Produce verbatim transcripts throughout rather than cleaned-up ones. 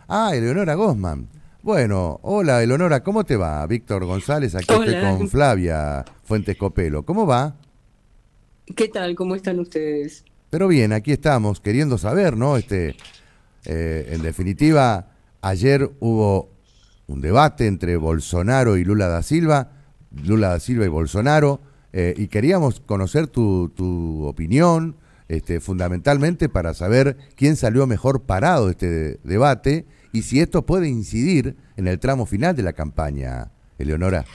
Ah, Eleonora Gosman. Bueno, hola Eleonora, ¿cómo te va? Víctor González, aquí estoy Hola, con Flavia Fuentes Copelo. ¿Cómo va? ¿qué tal? ¿Cómo están ustedes? Pero bien, aquí estamos queriendo saber, ¿no? Este, eh, en definitiva, ayer hubo un debate entre Bolsonaro y Lula da Silva, Lula da Silva y Bolsonaro, eh, y queríamos conocer tu, tu opinión, este, fundamentalmente para saber quién salió mejor parado de este debate y si esto puede incidir en el tramo final de la campaña, Eleonora.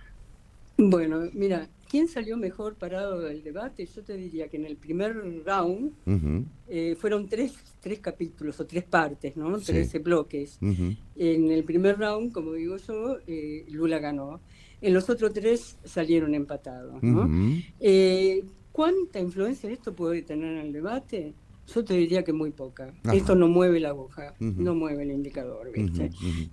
Bueno, mira, ¿quién salió mejor parado del debate? Yo te diría que en el primer round Ujú. eh, fueron tres, tres capítulos o tres partes, ¿no? Sí. Trece bloques. Ujú. En el primer round, como digo yo, eh, Lula ganó. En los otros tres salieron empatados, ¿no? Ujú. Eh, ¿Cuánta influencia esto puede tener en el debate? Yo te diría que muy poca. Esto Ajá. no mueve la aguja, Ujú. no mueve el indicador, Ujú. ¿viste? Ujú.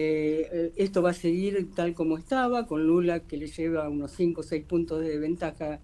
Eh, esto va a seguir tal como estaba, con Lula que le lleva unos cinco o seis puntos de ventaja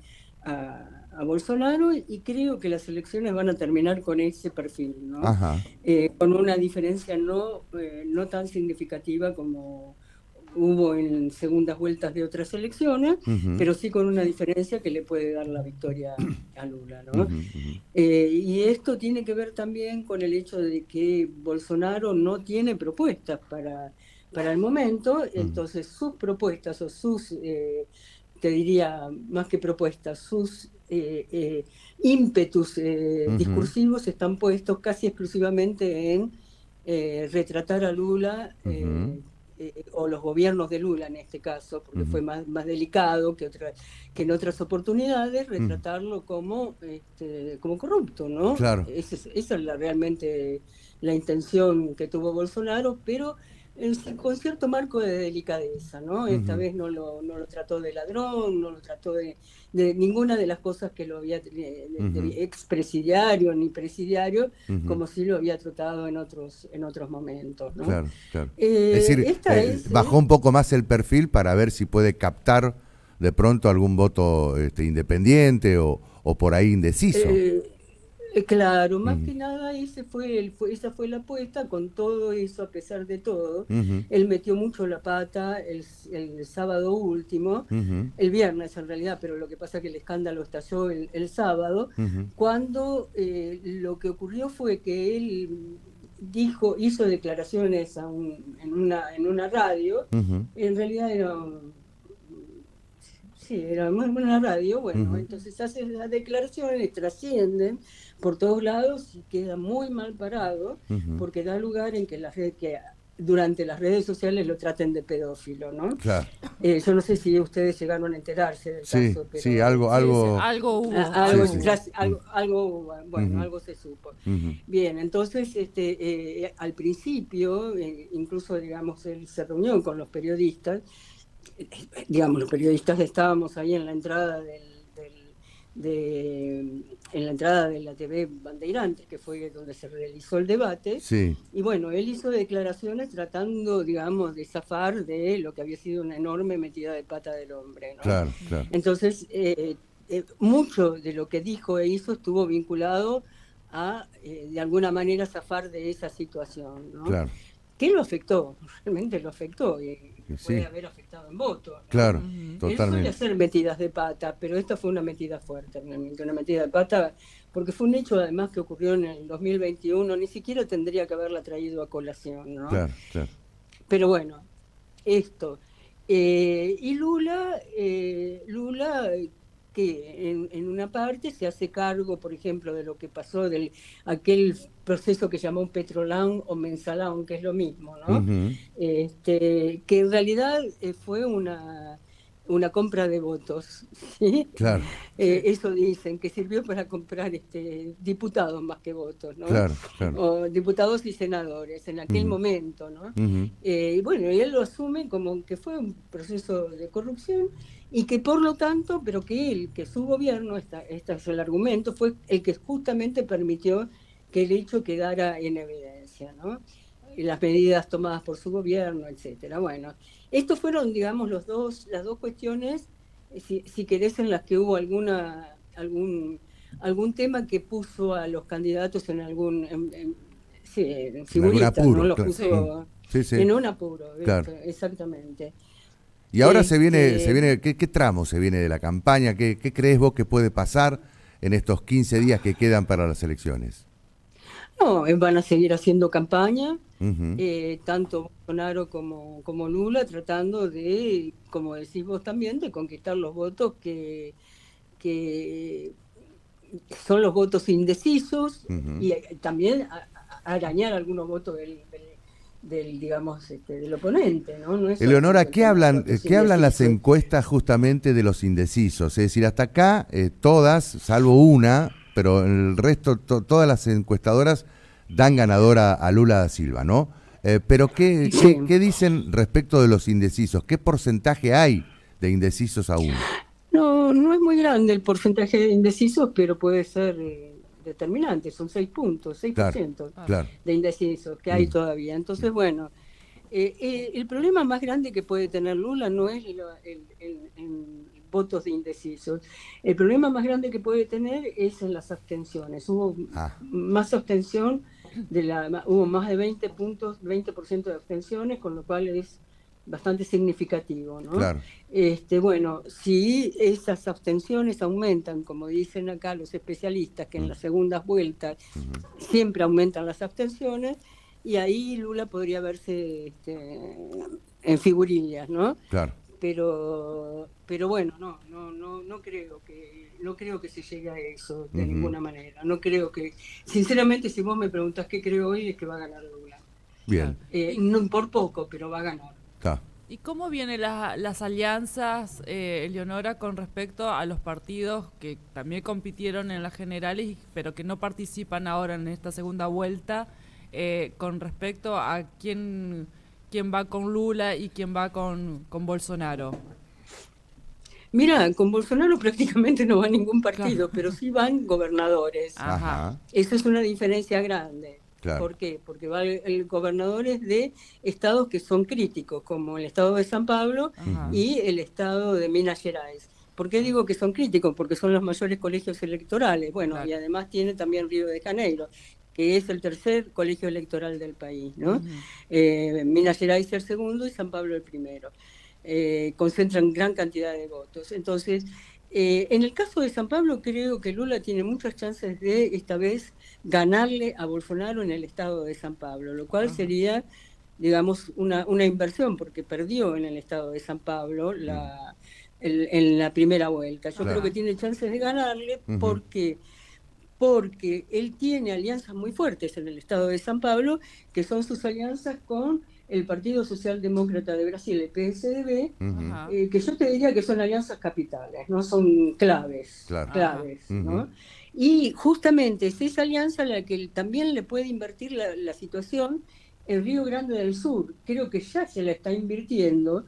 a, a Bolsonaro, y creo que las elecciones van a terminar con ese perfil, ¿no? Ajá. Eh, con una diferencia no, eh, no tan significativa como hubo en segundas vueltas de otras elecciones, Ujú. pero sí con una diferencia que le puede dar la victoria a Lula, ¿no? Ujú. Ujú. Eh, y esto tiene que ver también con el hecho de que Bolsonaro no tiene propuestas para, para el momento, Ujú. entonces sus propuestas o sus, eh, te diría más que propuestas, sus eh, eh, ímpetus eh, Ujú. discursivos están puestos casi exclusivamente en eh, retratar a Lula, Ujú. eh, eh, o los gobiernos de Lula en este caso, porque Ujú. fue más, más delicado que, otra, que en otras oportunidades, Ujú. retratarlo como, este, como corrupto, ¿no? Claro. Esa es, esa es la, realmente la intención que tuvo Bolsonaro, pero en, con cierto marco de delicadeza, ¿no? Esta Ujú. vez no lo, no lo trató de ladrón, no lo trató de, de ninguna de las cosas que lo había, de, Ujú. de expresidiario ni presidiario, Ujú. como si lo había tratado en otros, en otros momentos, ¿no? Claro, claro. Es Eh, decir, esta eh, es, bajó eh, un poco más el perfil para ver si puede captar de pronto algún voto este, independiente o, o por ahí indeciso. Eh, eh, claro, más Ujú. que nada ese fue el, fue, esa fue la apuesta. Con todo eso, a pesar de todo, Ujú. él metió mucho la pata el, el sábado último, Ujú. el viernes en realidad, pero lo que pasa es que el escándalo estalló el, el sábado, Ujú. cuando eh, lo que ocurrió fue que él dijo, hizo declaraciones a un, en, una, en una radio. Ujú. En realidad era Sí, era muy buena radio, bueno, Ujú. entonces hace las declaraciones, trascienden por todos lados y queda muy mal parado, Ujú. porque da lugar en que, las redes, que durante las redes sociales lo traten de pedófilo, ¿no? Claro. Eh, yo no sé si ustedes llegaron a enterarse del Sí, caso, sí, pero algo, Sí, sí, algo. algo hubo, a- Sí, algo, algo sí. hubo. tras- Mm. algo, algo, bueno, Ujú. algo se supo. Ujú. Bien, entonces, este, eh, al principio, eh, incluso, digamos, él se reunió con los periodistas, digamos, los periodistas estábamos ahí en la entrada del, del de, en la entrada de la T V Bandeirantes, que fue donde se realizó el debate, Sí, y bueno, él hizo declaraciones tratando, digamos, de zafar de lo que había sido una enorme metida de pata del hombre, ¿no? claro, claro, Entonces, eh, eh, mucho de lo que dijo e hizo estuvo vinculado a, eh, de alguna manera, zafar de esa situación, ¿no? claro. ¿Qué lo afectó? Realmente lo afectó y Y lo puede sí, haber afectado en votos, ¿no? claro, Ujú. Él suele totalmente. hacer metidas de pata, pero esta fue una metida fuerte, realmente, una metida de pata, porque fue un hecho además que ocurrió en el dos mil veintiuno, ni siquiera tendría que haberla traído a colación, ¿no? Claro, claro. Pero bueno, esto. Eh, y Lula, eh, Lula que en, en, una parte se hace cargo, por ejemplo, de lo que pasó, de aquel proceso que llamó Petrolán o Mensalán, que es lo mismo, ¿no? Ujú. Este, que en realidad eh, fue una, una compra de votos, ¿sí? Claro, Eh, Sí. eso dicen, que sirvió para comprar este, diputados más que votos, ¿no? claro, claro. O diputados y senadores en aquel Ujú. momento, ¿no? Ujú. Eh, y bueno, y él lo asume como que fue un proceso de corrupción y que por lo tanto, pero que él, que su gobierno, esta, este es el argumento, fue el que justamente permitió que el hecho quedara en evidencia, ¿no? Y las medidas tomadas por su gobierno, etcétera. Bueno, estos fueron, digamos, los dos, las dos cuestiones, eh, si, si querés, en las que hubo alguna, algún, algún tema que puso a los candidatos en algún, en, en, sí, figurita, apuro, ¿no? Lo claro. puso Sí, sí. en un apuro, Claro. exactamente. Y ahora Este, se viene, se viene, ¿qué, qué tramo se viene de la campaña? ¿Qué, qué crees vos que puede pasar en estos quince días que quedan para las elecciones? No, eh, van a seguir haciendo campaña, Ujú. eh, tanto Bolsonaro como, como Lula, tratando de, como decís vos también, de conquistar los votos que, que son los votos indecisos Ujú. y eh, también a- a- arañar algunos votos del, del, del, digamos, este, del oponente, ¿no? No es Eleonora, solamente el ¿qué tema de hablan, eh, votos qué hablan las indecisos. encuestas justamente de los indecisos? Es decir, hasta acá eh, todas, salvo una, pero el resto, to- todas las encuestadoras dan ganadora a Lula da Silva, ¿no? Eh, pero ¿qué, Sí. qué, qué dicen respecto de los indecisos? ¿Qué porcentaje hay de indecisos aún? No, no es muy grande el porcentaje de indecisos, pero puede ser eh, determinante. Son seis puntos, seis por Claro, ciento claro. de indecisos que hay Mm, todavía. Entonces, bueno, eh, eh, el problema más grande que puede tener Lula no es lo- el, el- el votos de indecisos. El problema más grande que puede tener es en las abstenciones. Hubo ah, más abstención, de la, hubo más de veinte puntos, veinte por ciento de abstenciones, con lo cual es bastante significativo, ¿no? claro. Este, bueno, si esas abstenciones aumentan, como dicen acá los especialistas, que en Mm, las segundas vueltas ujú, siempre aumentan las abstenciones, y ahí Lula podría verse este, en figurillas, ¿no? claro. Pero, pero bueno, no, no, no, no creo que, no creo que se llegue a eso de Ujú. ninguna manera. No creo que, sinceramente, si vos me preguntás qué creo hoy, es que va a ganar Lula. Bien, Eh, no por poco, pero va a ganar. está. ¿Y cómo vienen las, las alianzas, eh, Eleonora, con respecto a los partidos que también compitieron en las generales, pero que no participan ahora en esta segunda vuelta, eh, con respecto a quién, quién va con Lula y quién va con, con Bolsonaro? Mira, con Bolsonaro prácticamente no va ningún partido, Claro. pero sí van gobernadores. Ajá. Ajá, Eso es una diferencia grande. claro. ¿Por qué? Porque va el, el gobernadores de estados que son críticos, como el estado de San Pablo Ajá. Ujú. y el estado de Minas Gerais. ¿Por qué digo que son críticos? Porque son los mayores colegios electorales. Bueno, Claro. y además tiene también Río de Janeiro, que es el tercer colegio electoral del país, ¿no? Ujú. Eh, Minas Gerais el segundo y San Pablo el primero. Eh, concentran gran cantidad de votos. Entonces, eh, en el caso de San Pablo, creo que Lula tiene muchas chances de esta vez ganarle a Bolsonaro en el estado de San Pablo, lo cual Ajá. sería, digamos, una, una inversión, porque perdió en el estado de San Pablo la, el, en la primera vuelta. Yo Claro. creo que tiene chances de ganarle Ujú. porque porque él tiene alianzas muy fuertes en el estado de San Pablo, que son sus alianzas con el Partido Socialdemócrata de Brasil, el P S D B, Ujú. Ajá. eh, que yo te diría que son alianzas capitales, no son claves, Claro. claves, Ujú. ¿no? Y justamente es esa alianza la que también le puede invertir la, la situación en Río Grande del Sur. Creo que ya se la está invirtiendo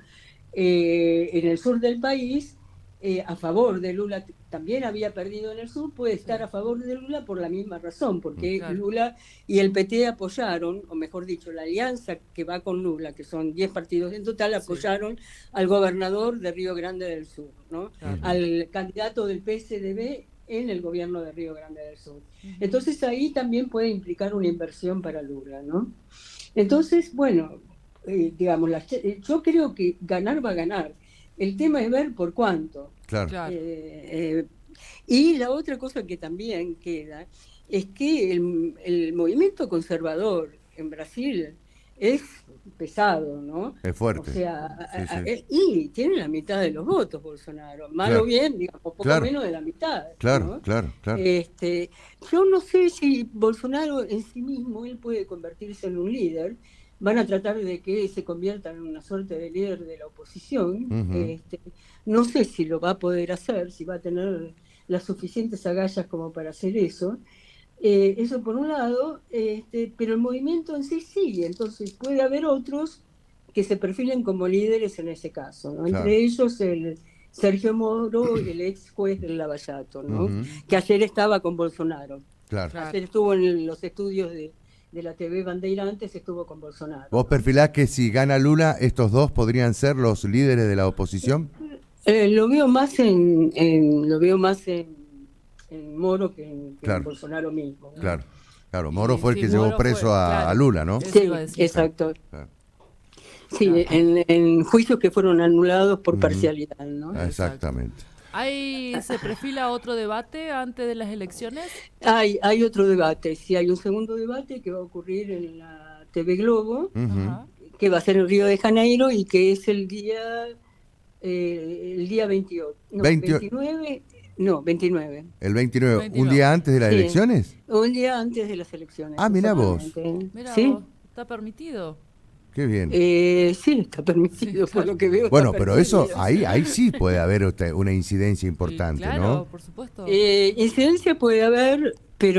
eh, en el sur del país, eh, a favor de Lula. También había perdido en el sur, puede estar Sí. a favor de Lula por la misma razón, porque Claro. Lula y el P T apoyaron, o mejor dicho, la alianza que va con Lula, que son diez partidos en total, Sí. apoyaron al gobernador de Río Grande del Sur, ¿no? Claro. Al candidato del P S D B en el gobierno de Río Grande del Sur. Ujú. Entonces ahí también puede implicar una inversión para Lula, ¿no? Entonces, bueno, eh, digamos, la, yo creo que ganar va a ganar. El tema es ver por cuánto. Claro. Claro. Eh, eh, y la otra cosa que también queda es que el, el movimiento conservador en Brasil es pesado, ¿no? Es fuerte. O sea, Sí, a- a- sí. y tiene la mitad de los votos Bolsonaro, mal Claro. o bien, digamos, poco Claro. menos de la mitad. Claro, ¿no? claro, claro. Este, yo no sé si Bolsonaro en sí mismo él puede convertirse en un líder. Van a tratar de que se convierta en una suerte de líder de la oposición. Ujú. Este, no sé si lo va a poder hacer, si va a tener las suficientes agallas como para hacer eso. Eh, eso por un lado, este, pero el movimiento en sí sigue, entonces puede haber otros que se perfilen como líderes en ese caso, ¿no? Claro. Entre ellos el Sergio Moro, el ex juez del Lavallato, ¿no? Ujú. Que ayer estaba con Bolsonaro. Claro. Claro. Ayer estuvo en los estudios de, de la T V Bandeirantes, estuvo con Bolsonaro. ¿Vos perfilás que si gana Lula, estos dos podrían ser los líderes de la oposición? Eh, lo veo más en, en- lo veo más en, en Moro que en, que Claro. en Bolsonaro mismo, ¿no? Claro. Claro, Moro Y fue el sí, que llevó Moro preso fue, a, claro. a Lula, ¿no? Eso Sí, iba a decir. exacto. Claro. Sí, en, en juicios que fueron anulados por Ujú. parcialidad, ¿no? Ah, Exactamente. ¿Hay, ¿Se perfila otro debate antes de las elecciones? Hay, hay otro debate, sí, hay un segundo debate que va a ocurrir en la T V Globo, Ujú. Ajá. que va a ser en Río de Janeiro y que es el día eh, el día veintiocho, no, veinte veintinueve, no, veintinueve. El veintinueve, un veintinueve. día antes de las Sí. elecciones. Un día antes de las elecciones. Ah, mirá vos. exactamente. Mira, Sí, vos, ¿está permitido? Qué bien. eh, sí, está permitido, Sí, por claro. lo que veo. Bueno, está pero eso, permitido. ahí, ahí sí puede haber otra- una incidencia Y importante, claro, ¿no? por supuesto. Eh, incidencia puede haber,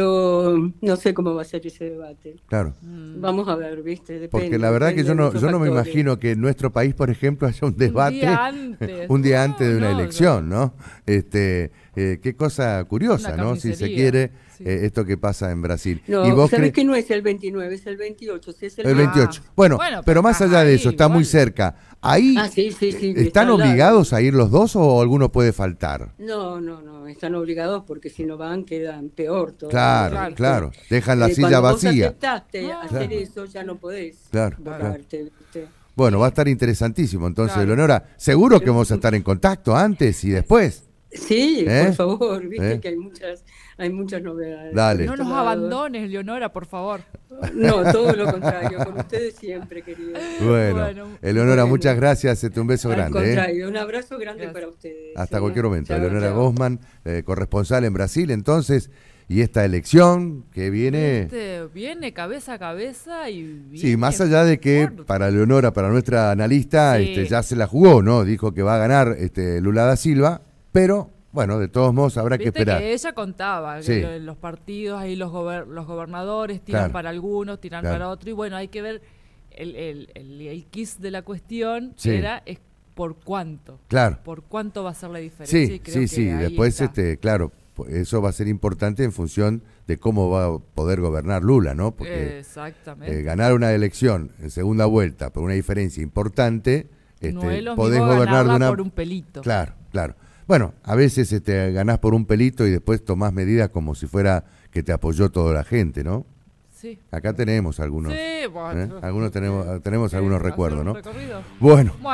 pero no sé cómo va a ser ese debate. Claro. Mm. Vamos a ver, ¿viste? Depende, Porque la verdad que depende yo de no, muchos yo no me factores. imagino que en nuestro país, por ejemplo, haya un debate Un día antes. un día No, antes de una no, elección, ¿no? Este, eh, qué cosa curiosa, Una ¿no? Si se carnicería, quiere, sí. eh, esto que pasa en Brasil. No, y vos ¿sabés cre- que no es el veintinueve, es el veintiocho? Si es el, el veintiocho. Ah, Bueno, bueno, pero pero más estás allá de ahí eso, está muy igual. cerca. Ahí, Ah, sí, sí, sí, eh, está ¿están al lado. obligados a ir los dos o alguno puede faltar? No, no, no, están obligados porque si no van quedan peor todavía. Claro, Claro. claro. Dejan la Eh, silla cuando vacía. vos aceptaste Ah. hacer Claro. eso, ya no podés Claro, borrarte, ¿viste? Bueno, va a estar interesantísimo. Entonces, Claro. Leonora, seguro que vamos a estar en contacto antes y después. Sí, ¿Eh? por favor, viste ¿Eh? que hay muchas, hay muchas novedades. Dale. No Por nos este lado. abandones, Leonora, por favor. No, todo lo contrario, con ustedes siempre, querido. Bueno, Bueno, Eleonora, bueno. muchas gracias. Este, un beso Al grande. ¿eh? contrario, un abrazo grande Gracias. para ustedes. Hasta ¿sí? cualquier momento. Chao, Eleonora chao. Gosman, eh, corresponsal en Brasil, entonces, y esta elección que viene. Este, viene cabeza a cabeza y viene Sí, más allá de que fuerte. para Leonora, para nuestra analista, Sí. este, ya se la jugó, ¿no? Dijo que va a ganar este, Lula da Silva, pero bueno, de todos modos habrá que Viste esperar. que ella contaba Sí. que lo- en los partidos, ahí los, gober- los gobernadores tiran Claro. para algunos, tiran Claro. para otro, y bueno, hay que ver el, el, el, el kiss de la cuestión, Sí. era es por cuánto, Claro. por cuánto va a ser la diferencia. Sí, y creo sí, que sí. ahí Después, está. este, claro, eso va a ser importante en función de cómo va a poder gobernar Lula, ¿no? Porque Exactamente. eh, ganar una elección en segunda vuelta por una diferencia importante, este, no es lo podés mismo gobernar de ganarla una. por un pelito. Claro, claro. Bueno, a veces este, ganás por un pelito y después tomás medidas como si fuera que te apoyó toda la gente, ¿no? Sí. Acá tenemos algunos. Sí, bueno, ¿eh? Algunos tenemos, tenemos eh, algunos hacer recuerdos, un ¿no? recorrido. Bueno. Bueno.